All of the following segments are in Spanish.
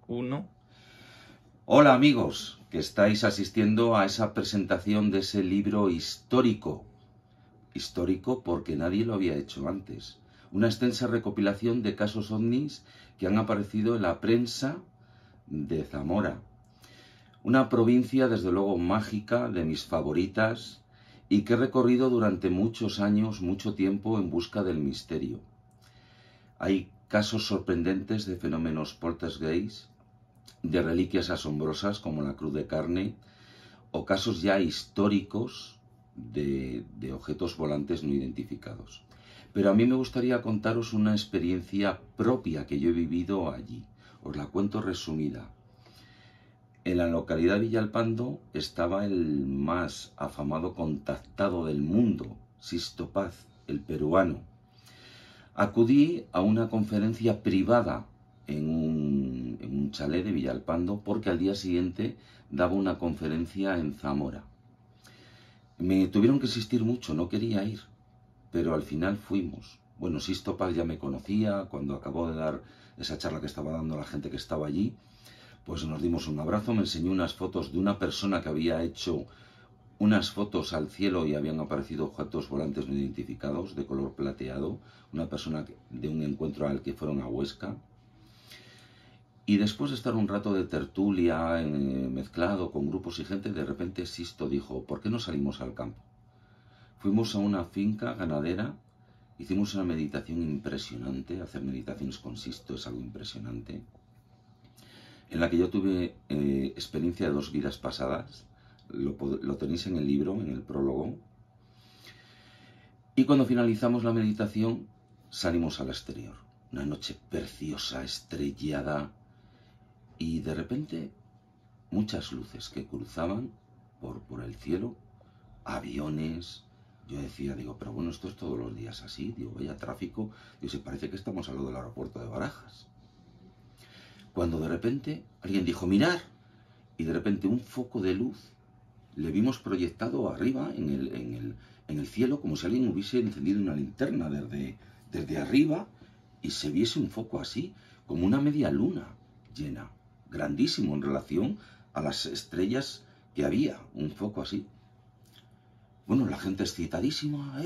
Uno. Hola amigos, que estáis asistiendo a esa presentación de ese libro histórico. Histórico porque nadie lo había hecho antes. Una extensa recopilación de casos ovnis que han aparecido en la prensa de Zamora. Una provincia desde luego mágica, de mis favoritas, y que he recorrido durante muchos años, mucho tiempo en busca del misterio. Hay casos sorprendentes de fenómenos poltergeist, de reliquias asombrosas como la cruz de carne, o casos ya históricos de objetos volantes no identificados. Pero a mí me gustaría contaros una experiencia propia que yo he vivido allí. Os la cuento resumida. En la localidad de Villalpando estaba el más afamado contactado del mundo, Sisto Paz, el peruano. Acudí a una conferencia privada en un chalet de Villalpando porque al día siguiente daba una conferencia en Zamora. Me tuvieron que insistir mucho, no quería ir, pero al final fuimos. Bueno, Sisto Paz ya me conocía, cuando acabó de dar esa charla que estaba dando la gente que estaba allí, pues nos dimos un abrazo, me enseñó unas fotos de una persona que había hecho unas fotos al cielo y habían aparecido objetos volantes no identificados de color plateado, una persona de un encuentro al que fueron a Huesca. Y después de estar un rato de tertulia, mezclado con grupos y gente, de repente Sisto dijo, ¿por qué no salimos al campo? Fuimos a una finca ganadera, hicimos una meditación impresionante, hacer meditaciones con Sisto es algo impresionante, en la que yo tuve experiencia de 2 vidas pasadas, lo tenéis en el libro, en el prólogo, y cuando finalizamos la meditación salimos al exterior, una noche preciosa, estrellada, y de repente muchas luces que cruzaban por el cielo, aviones. Yo decía, pero bueno, esto es todos los días así, vaya tráfico, se parece que estamos al lado del aeropuerto de Barajas. Cuando de repente alguien dijo, mirar, y de repente un foco de luz le vimos proyectado arriba en el cielo, como si alguien hubiese encendido una linterna desde arriba, y se viese un foco así, como una media luna llena, grandísimo en relación a las estrellas que había, un foco así. Bueno, la gente excitadísima,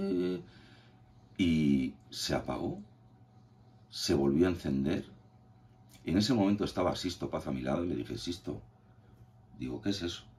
y se apagó, se volvió a encender. En ese momento estaba Sisto Paz a mi lado y le dije, Sisto, ¿qué es eso?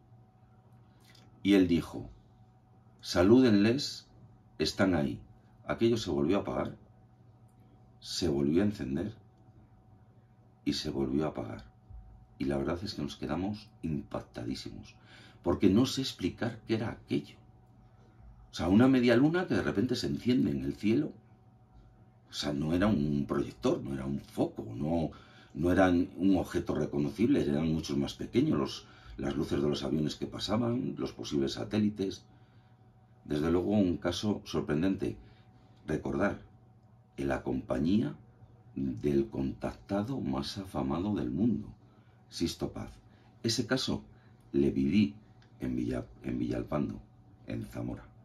Y él dijo, salúdenles, están ahí. Aquello se volvió a apagar, se volvió a encender y se volvió a apagar. Y la verdad es que nos quedamos impactadísimos, porque no sé explicar qué era aquello. O sea, una media luna que de repente se enciende en el cielo. O sea, no era un proyector, no era un foco, no eran un objeto reconocible, eran muchos más pequeños las luces de los aviones que pasaban, los posibles satélites. Desde luego un caso sorprendente. Recordar, en la compañía del contactado más afamado del mundo, Sisto Paz. Ese caso le viví en Villalpando, en Zamora.